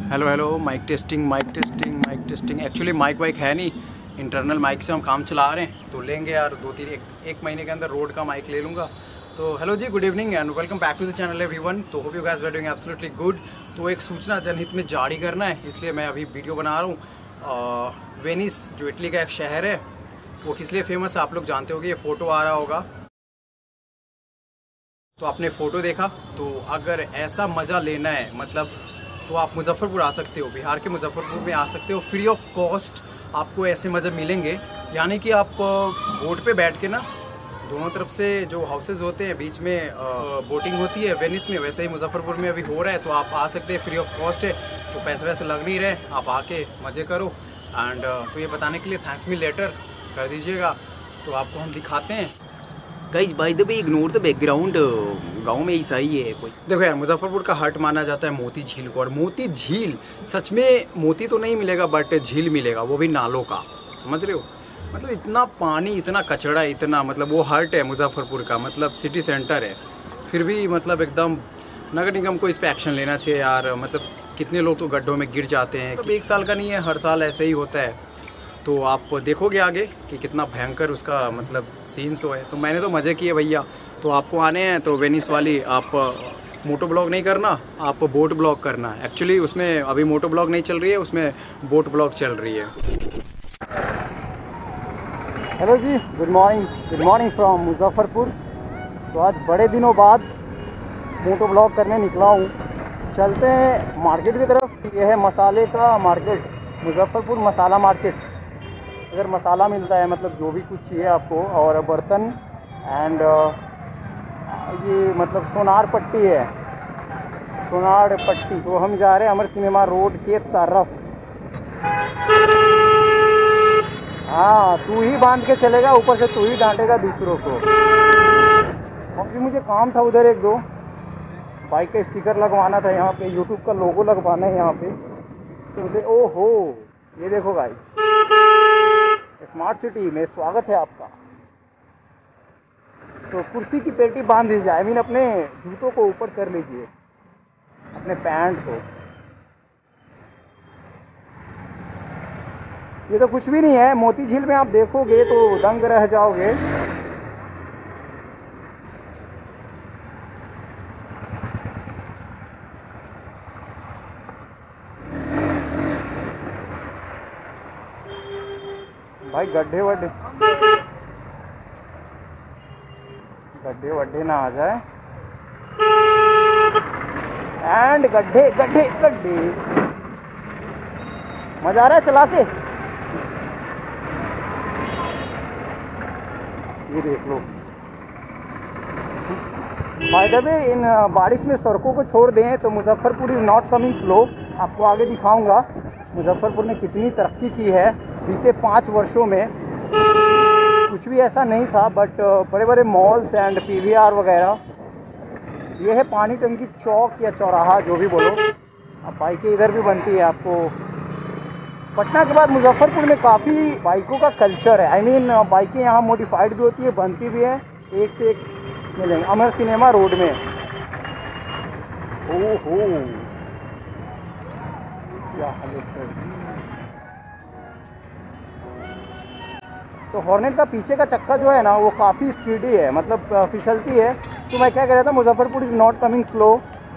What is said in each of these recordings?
Hello hello, mike testing mike testing mike testing. Actually mike वाइक है नहीं, internal mic से हम काम चला रहे हैं, तो लेंगे यार एक महीने के अंदर रोड का माइक ले लूँगा। तो हेलो जी, good evening and welcome back to the channel everyone. तो hope you guys are doing absolutely good. तो एक सूचना जनहित में जारी करना है, इसलिए मैं अभी वीडियो बना रहा हूँ। वेनिस जो इटली का एक शहर है, वो किस लिए फेमस है आप लोग जानते होगे। ये फ़ोटो आ रहा होगा, तो आपने फ़ोटो देखा। तो अगर ऐसा मज़ा लेना है मतलब, तो आप मुजफ्फरपुर आ सकते हो, बिहार के मुजफ्फरपुर में आ सकते हो। फ्री ऑफ कॉस्ट आपको ऐसे मज़े मिलेंगे, यानी कि आप बोट पे बैठ के ना, दोनों तरफ से जो हाउसेज होते हैं बीच में बोटिंग होती है वेनिस में, वैसे ही मुजफ्फरपुर में अभी हो रहा है। तो आप आ सकते हैं, फ्री ऑफ कॉस्ट है, तो पैसे वैसे लग नहीं रहे, आप आके मज़े करो। एंड तो ये बताने के लिए थैंक्स मी लेटर कर दीजिएगा, तो आपको हम दिखाते हैं। Guys by the way, ignore the background, गांव में ऐसा ही है कोई। देखो यार, मुजफ्फरपुर का हट माना जाता है मोती झील को, और मोती झील सच में मोती तो नहीं मिलेगा, बट झील मिलेगा, वो भी नालों का, समझ रहे हो। मतलब इतना पानी, इतना कचरा, इतना मतलब वो हट है मुजफ्फरपुर का, मतलब सिटी सेंटर है, फिर भी मतलब एकदम नगर निगम को इस पर एक्शन लेना चाहिए यार। मतलब कितने लोग तो गड्ढों में गिर जाते हैं। मतलब एक साल का नहीं है, हर साल ऐसे ही होता है। तो आप देखोगे आगे कि कितना भयंकर उसका मतलब सीन्स हो है। तो मैंने तो मज़े किए भैया। तो आपको आने हैं तो वेनिस वाली, आप मोटो ब्लॉग नहीं करना, आप बोट ब्लॉग करना। एक्चुअली उसमें अभी मोटो ब्लॉग नहीं चल रही है, उसमें बोट ब्लॉग चल रही है। हेलो जी, गुड मॉर्निंग फ्रॉम मुजफ्फरपुर। तो आज बड़े दिनों बाद मोटो ब्लॉग करने निकला हूँ। चलते हैं मार्केट की तरफ। ये है मसाले का मार्केट, मुजफ्फरपुर मसाला मार्केट। अगर मसाला मिलता है, मतलब जो भी कुछ चाहिए आपको, और बर्तन एंड ये मतलब सोनार पट्टी है, सोनार पट्टी। तो हम जा रहे हैं अमर सिनेमा रोड के तरफ। हाँ, तू ही बांध के चलेगा, ऊपर से तू ही डांटेगा दूसरों को। अभी मुझे काम था उधर, एक दो बाइक का स्टिकर लगवाना था, यहाँ पे यूट्यूब का लोगो लगवाना है यहाँ पे। तो मुझे ओहो, ये देखो भाई, स्मार्ट सिटी में स्वागत है आपका। तो कुर्सी की पेटी बांध दीजिए, आई मीन अपने जूतों को ऊपर कर लीजिए, अपने पैंट को। ये तो कुछ भी नहीं है, मोती झील में आप देखोगे तो दंग रह जाओगे। भाई गड्ढे वड्ढे ना आ जाए। एंड गड्ढे मजा आ रहा है चला के। ये देख लो। बाय द वे, इन बारिश में सड़कों को छोड़ दें तो Muzaffarpur is not coming slow. आपको आगे दिखाऊंगा मुजफ्फरपुर ने कितनी तरक्की की है बीते 5 वर्षों में। कुछ भी ऐसा नहीं था, बट बड़े बड़े मॉल्स एंड पीवीआर वगैरह। ये है पानी टंकी चौक या चौराहा, जो भी बोलो। अब बाइकें इधर भी बनती है। आपको पटना के बाद मुजफ्फरपुर में काफ़ी बाइकों का कल्चर है। आई मीन बाइकें यहाँ मॉडिफाइड भी होती है, बनती भी है, एक से एक मिलेंगे। अमर सिनेमा रोड में, ओहो क्या हालत है। तो हॉर्नेट का पीछे का चक्का जो है ना, वो काफ़ी स्पीडी है, मतलब फिसलती है। तो मैं क्या कह रहा था, Muzaffarpur is not coming slow,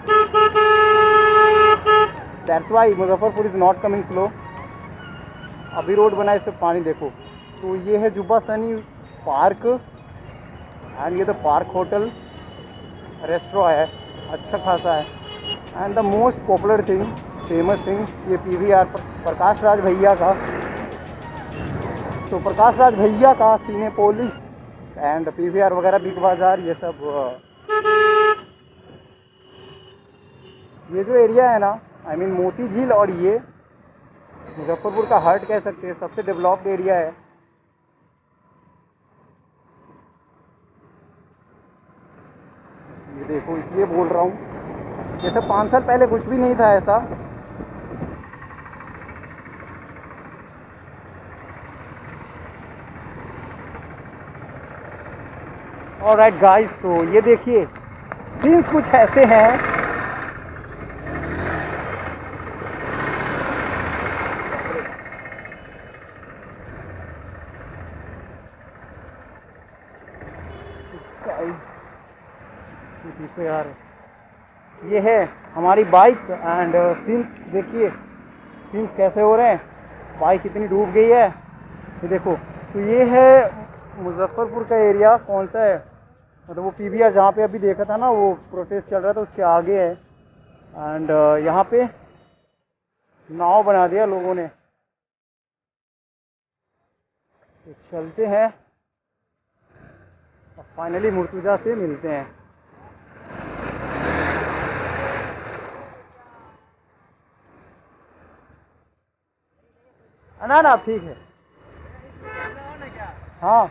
that's why Muzaffarpur is not coming slow. अभी रोड बना है, इस पर पानी देखो। तो ये है जुब्बा सनी पार्क, एंड ये तो पार्क होटल रेस्टोरेंट है, अच्छा खासा है। And the most popular thing, famous thing, ये पीवीआर प्रकाश राज भैया का। तो प्रकाश राज भैया का सिनेपोलिस एंड पीवीआर वगैरह, बिग बाजार, ये सब। ये जो एरिया है ना, आई मीन मोती झील, और ये मुजफ्फरपुर का हार्ट कह सकते हैं, सबसे डेवलप्ड एरिया है। ये देखो, इसलिए बोल रहा हूँ, जैसे 5 साल पहले कुछ भी नहीं था ऐसा। ऑलराइट गाइस, तो ये देखिए सीन्स कुछ ऐसे हैं। देखो यार, ये है हमारी बाइक एंड सीन्स देखिए, सीन्स कैसे हो रहे हैं, बाइक कितनी डूब गई है ये देखो। तो ये है मुजफ्फरपुर का एरिया, कौन सा है मतलब वो पीवीआर जहाँ पे अभी देखा था ना, वो प्रोटेस्ट चल रहा था उसके आगे है। एंड यहाँ पे नाव बना दिया लोगों ने। तो चलते हैं और फाइनली मुर्तुजा से मिलते हैं। ना ना ठीक है, हाँ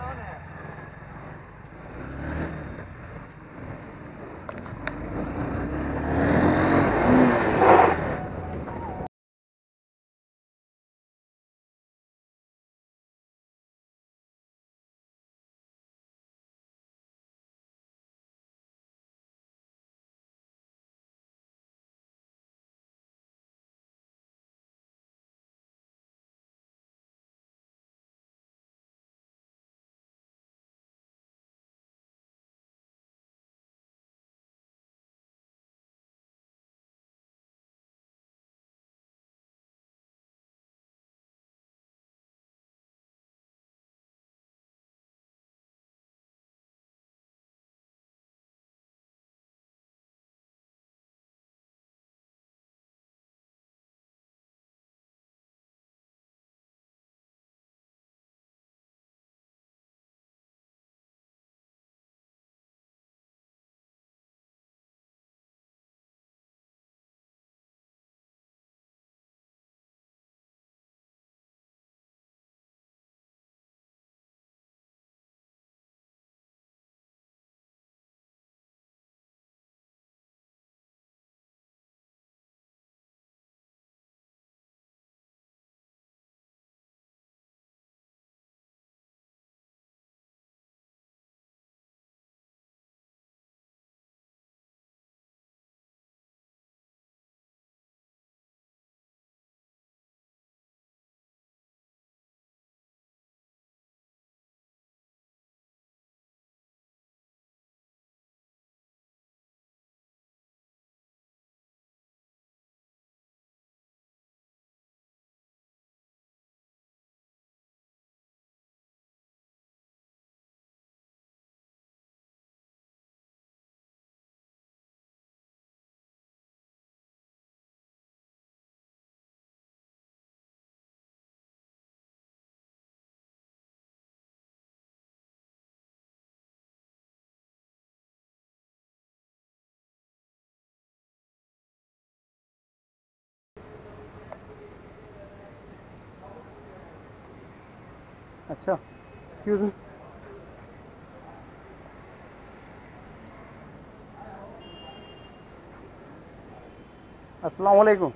अच्छा, एक्सक्यूज मी। अस्सलाम वालेकुम।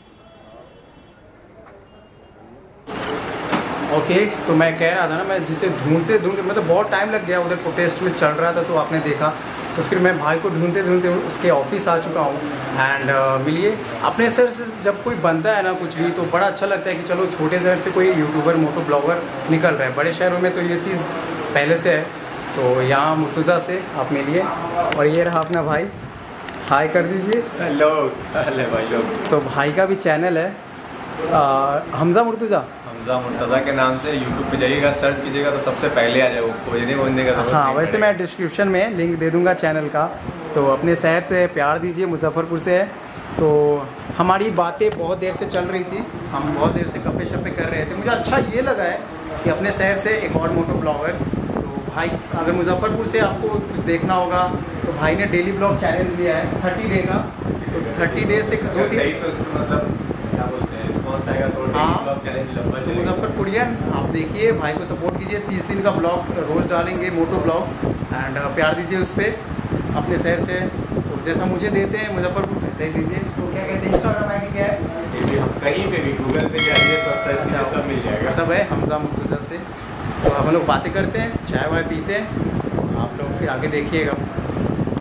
ओके, तो मैं कह रहा था ना, मैं जिसे ढूंढते ढूंढते मतलब बहुत टाइम लग गया, उधर प्रोटेस्ट में चल रहा था तो आपने देखा, तो फिर मैं भाई को ढूंढते ढूंढते उसके ऑफिस आ चुका हूँ। एंड मिलिए अपने शहर से जब कोई बनता है ना कुछ भी, तो बड़ा अच्छा लगता है कि चलो छोटे शहर से कोई यूट्यूबर मोटो ब्लॉगर निकल रहा है। बड़े शहरों में तो ये चीज़ पहले से है। तो यहाँ मुर्तुजा से आप मिलिए, और ये रहा अपना भाई, हाय कर दीजिए। हेलो हेलो भाई लोग। तो भाई का भी चैनल है हमजा मुर्तुजा। हमजा मुर्तज़ा के नाम से यूट्यूब पे जाइएगा, सर्च कीजिएगा तो सबसे पहले आ जाए, वो खोजने वोजने का जरूरत हाँ, नहीं वैसे मैं डिस्क्रिप्शन में लिंक दे दूंगा चैनल का। तो अपने शहर से प्यार दीजिए, मुजफ्फरपुर से है। तो हमारी बातें बहुत देर से चल रही थी, हम बहुत देर से गप्पे शप्पे कर रहे थे। मुझे अच्छा ये लगा है कि अपने शहर से एक और मोटो ब्लॉगर, तो भाई अगर मुजफ्फरपुर से आपको कुछ देखना होगा तो भाई ने डेली ब्लॉग चैलेंज लिया है 30 डे का। तो 30 डे से 2-3 सही से उसको मतलब क्या बोलते हैं, रिस्पॉन्स आएगा तो ब्लॉग चैलेंज लंबा चलेगा। मुजफ्फरपुरियन आप देखिए, भाई को सपोर्ट कीजिए। 30 दिन का ब्लॉग रोज़ डालेंगे, मोटो ब्लॉग, एंड प्यार दीजिए उस पर अपने शहर से। तो जैसा मुझे देते हैं मुजफ्फरपुर वैसे ही दीजिए। तो क्या कहते हैं, इंस्टाग्राम आई डी क्या है? ये भी हम कहीं पे भी गूगल पे जाइए, सब सर्च कीजिए, सब मिल जाएगा। सब है हमजा मुर्तुजा से। तो हम लोग बातें करते हैं, चाय वाय पीते हैं, आप लोग फिर आगे देखिएगा।